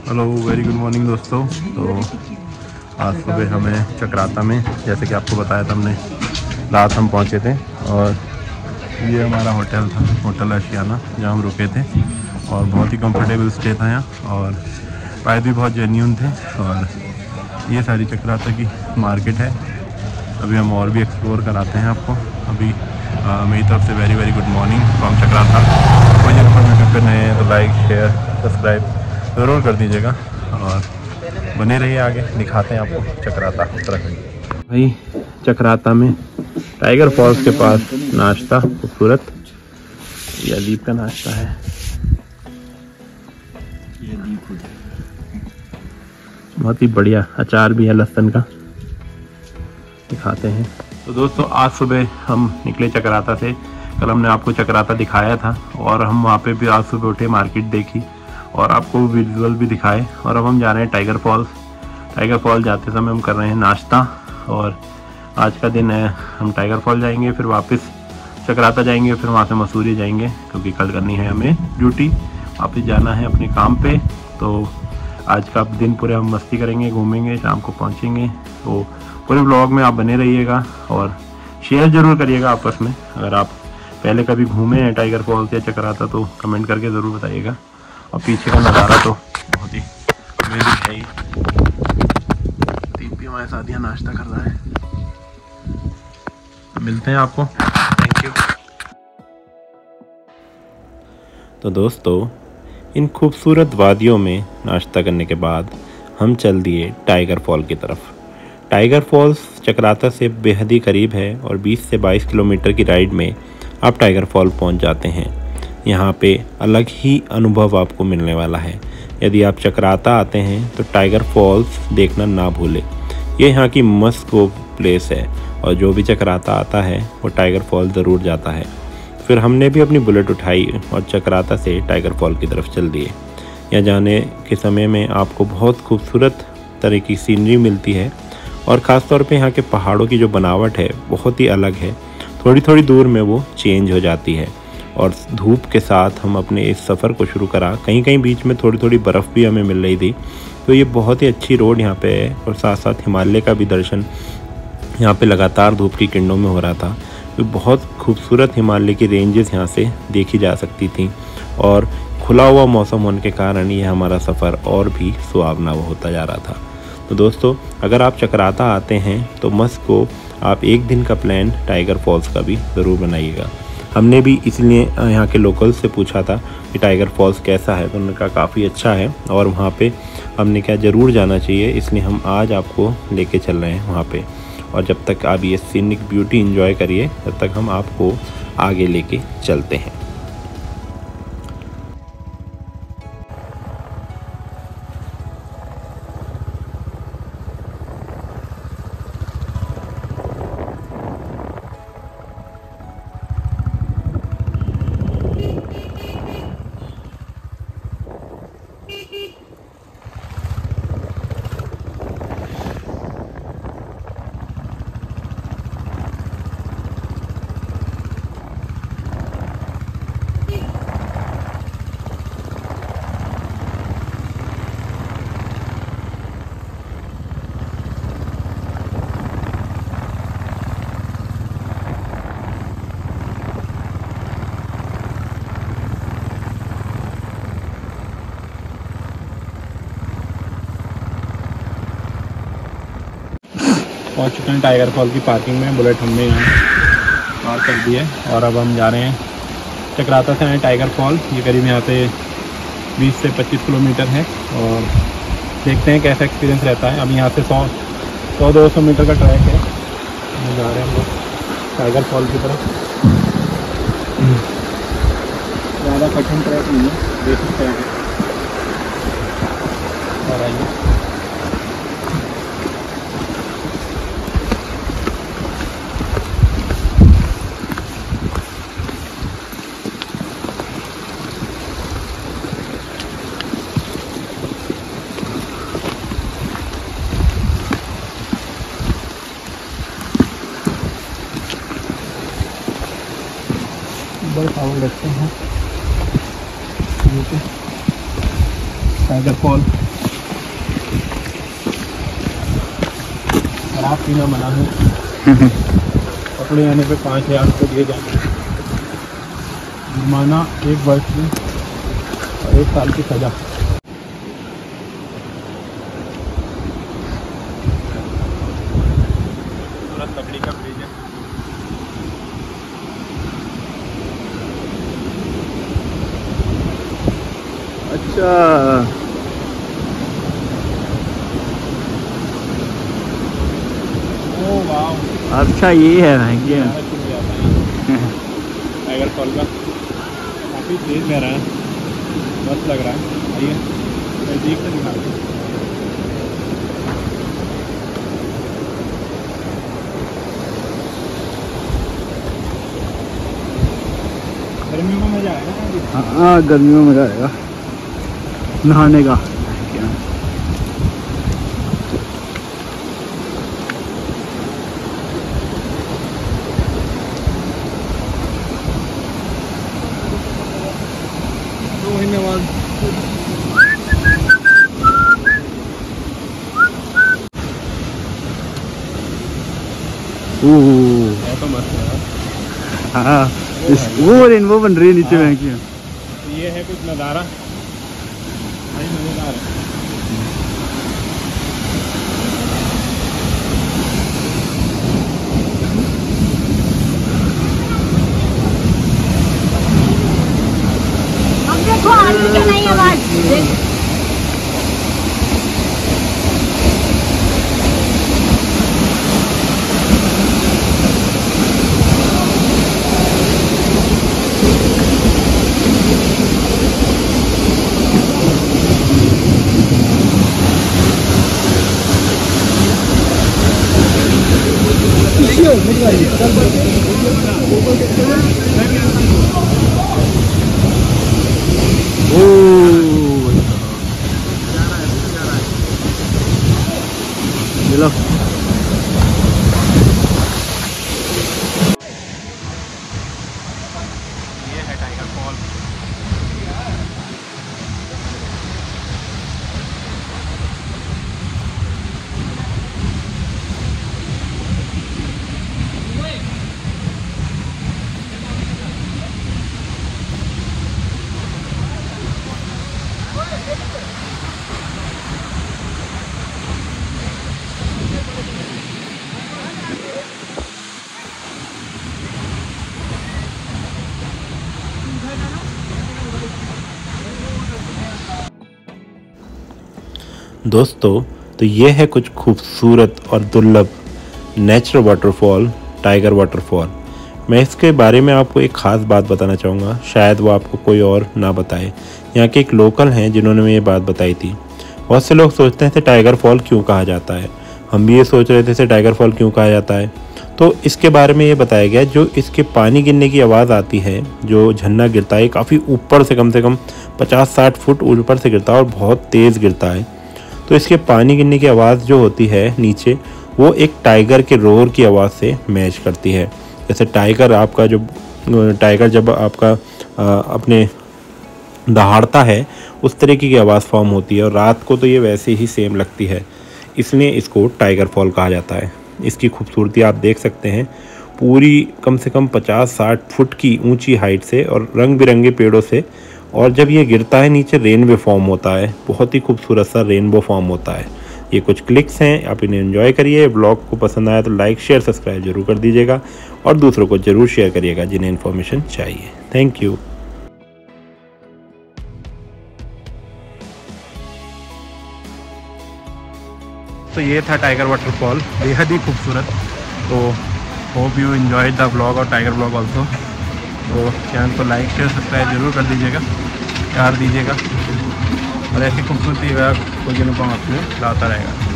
Hello very good morning दोस्तों। तो आज सुबह हमें चक्राता में, जैसे कि आपको बताया था हमने, रात हम पहुंचे थे और ये हमारा होटल था, होटल आशियाना, जहां हम रुके थे और बहुत ही कंफर्टेबल स्टे था यहाँ और प्राइस भी बहुत जेन्यून थे। और ये सारी चक्राता की मार्केट है। अभी हम और भी एक्सप्लोर कराते हैं आपको। अभी मेरी तरफ से very good morning from Chakrata. कोई इन्फॉर्मेशन पे नए हैं तो लाइक शेयर सब्सक्राइब ज़रूर कर दीजिएगा और बने रहिए, आगे दिखाते हैं आपको चक्राता उत्तराखंड। भाई चक्राता में टाइगर फॉल्स के पास नाश्ता खूबसूरत, ये अदीब का नाश्ता है। बहुत ही बढ़िया अचार भी है लहसुन का, दिखाते हैं। तो दोस्तों आज सुबह हम निकले चक्राता से। कल हमने आपको चक्राता दिखाया था और हम वहाँ पे भी आज सुबह उठे, मार्केट देखी और आपको विजुअल भी दिखाए। और अब हम जा रहे हैं टाइगर फॉल्स। टाइगर फॉल जाते समय हम कर रहे हैं नाश्ता और आज का दिन है, हम टाइगर फॉल जाएंगे, फिर वापस चक्राता जाएंगे, फिर वहाँ से मसूरी जाएंगे क्योंकि कल करनी है हमें ड्यूटी, वापस जाना है अपने काम पे। तो आज का दिन पूरे हम मस्ती करेंगे, घूमेंगे, शाम को पहुँचेंगे। तो पूरे ब्लॉग में आप बने रहिएगा और शेयर ज़रूर करिएगा आपस में। अगर आप पहले कभी घूमे हैं टाइगर फॉल्स या चक्राता तो कमेंट करके ज़रूर बताइएगा। और पीछे का नज़ारा तो बहुत ही अमेजिंग है ही। दीप भी हमारे साथ यहाँ नाश्ता कर रहा है। मिलते हैं आपको, थैंक यू। तो दोस्तों इन खूबसूरत वादियों में नाश्ता करने के बाद हम चल दिए टाइगर फॉल की तरफ। टाइगर फॉल्स चक्राता से बेहद ही करीब है और 20 से 22 किलोमीटर की राइड में आप टाइगर फॉल पहुंच जाते हैं। यहाँ पे अलग ही अनुभव आपको मिलने वाला है। यदि आप चक्राता आते हैं तो टाइगर फॉल्स देखना ना भूलें। ये यहाँ की मस्त गो प्लेस है और जो भी चक्राता आता है वो टाइगर फॉल ज़रूर जाता है। फिर हमने भी अपनी बुलेट उठाई और चक्राता से टाइगर फॉल की तरफ चल दिए। यहाँ जाने के समय में आपको बहुत खूबसूरत तरह की सीनरी मिलती है और ख़ास तौर पे यहाँ के पहाड़ों की जो बनावट है बहुत ही अलग है। थोड़ी दूर में वो चेंज हो जाती है और धूप के साथ हम अपने इस सफ़र को शुरू करा। कहीं बीच में थोड़ी बर्फ़ भी हमें मिल रही थी। तो ये बहुत ही अच्छी रोड यहाँ पे है और साथ साथ हिमालय का भी दर्शन यहाँ पे लगातार धूप की किरणों में हो रहा था। तो बहुत खूबसूरत हिमालय की रेंजेस यहाँ से देखी जा सकती थी और खुला हुआ मौसम होने के कारण ये हमारा सफ़र और भी सुहावना होता जा रहा था। तो दोस्तों अगर आप चक्राता आते हैं तो मस्त को आप एक दिन का प्लान टाइगर फॉल्स का भी ज़रूर बनाइएगा। हमने भी इसलिए यहाँ के लोकल्स से पूछा था कि टाइगर फॉल्स कैसा है, तो उन्होंने कहा काफ़ी अच्छा है और वहाँ पे हमने क्या ज़रूर जाना चाहिए, इसलिए हम आज आपको लेके चल रहे हैं वहाँ पे। और जब तक आप ये सीनिक ब्यूटी एंजॉय करिए तब तक हम आपको आगे लेके चलते हैं। पहुंच चुके हैं टाइगर फॉल की पार्किंग में। बुलेट हमने यहाँ पार्क कर दी है और अब हम जा रहे हैं चक्राता से आए टाइगर फॉल। ये करीब यहाँ से 20 से 25 किलोमीटर है और देखते हैं कैसा एक्सपीरियंस रहता है। अब यहाँ से 100-200 मीटर का ट्रैक है। हम जा रहे हैं हम लोग टाइगर फॉल की तरफ। ज़्यादा कठिन ट्रैक नहीं है, बेसिक ट्रैक है। और आइए बड़े पावर रखते हैं टाइगर फॉल। शराब पीना मना है। पकड़े जाने पे 5,000 रुपये दिए जाएंगे, जुर्माना 1 वर्ष की और 1 साल की सज़ा। तकड़ी का ब्रिज है। अच्छा अच्छा ये है टाइगर फॉल का काफ़ी तेज बह रहा है, मस्त लग रहा है। आइए नज़दीक से दिखा दूँ। गर्मियों में मज़ा आएगा। हाँ गर्मियों में मज़ा आएगा नहाने का। धन्यवाद। तो मस्त है। हाँ वो रेनबो बन रही है नीचे में की। ये है कुछ नज़ारा भाई, मज़ेदार है। देखो आदमी क्या नहीं आवाज चलो ये है टाइगर फॉल। दोस्तों तो ये है कुछ खूबसूरत और दुर्लभ नेचुरल वाटरफॉल, टाइगर वाटरफॉल। मैं इसके बारे में आपको एक ख़ास बात बताना चाहूँगा, शायद वो आपको कोई और ना बताए। यहाँ के एक लोकल हैं जिन्होंने मुझे ये बात बताई थी। बहुत से लोग सोचते हैं इसे टाइगर फॉल क्यों कहा जाता है, हम भी ये सोच रहे थे इसे टाइगर फॉल क्यों कहा जाता है। तो इसके बारे में ये बताया गया, जो इसके पानी गिरने की आवाज़ आती है, जो झरना गिरता है काफ़ी ऊपर से कम 50-60 फुट ऊपर से गिरता है और बहुत तेज़ गिरता है। तो इसके पानी गिरने की आवाज़ जो होती है नीचे, वो एक टाइगर के रोर की आवाज़ से मैच करती है। जैसे टाइगर जब आपका अपने दहाड़ता है, उस तरीके की आवाज़ फॉर्म होती है और रात को तो ये वैसे ही सेम लगती है, इसलिए इसको टाइगर फॉल कहा जाता है। इसकी खूबसूरती आप देख सकते हैं, पूरी कम से कम 50-60 फुट की ऊंची हाइट से और रंग बिरंगे पेड़ों से, और जब ये गिरता है नीचे रेनबो फॉर्म होता है, बहुत ही खूबसूरत सा रेनबो फॉर्म होता है। ये कुछ क्लिक्स हैं, आप इन्हें एंजॉय करिए। ब्लॉग को पसंद आया तो लाइक शेयर सब्सक्राइब जरूर कर दीजिएगा और दूसरों को ज़रूर शेयर करिएगा जिन्हें इन्फॉर्मेशन चाहिए। Thank you. तो ये था टाइगर वाटरफॉल, बेहद ही खूबसूरत। तो hope you enjoy the blog और टाइगर ब्लॉग ऑल्सो। तो चैनल को लाइक शेयर सब्सक्राइब जरूर कर दीजिएगा, प्यार दीजिएगा और ऐसी खूबसूरती कोई दिन को आपको लाता रहेगा।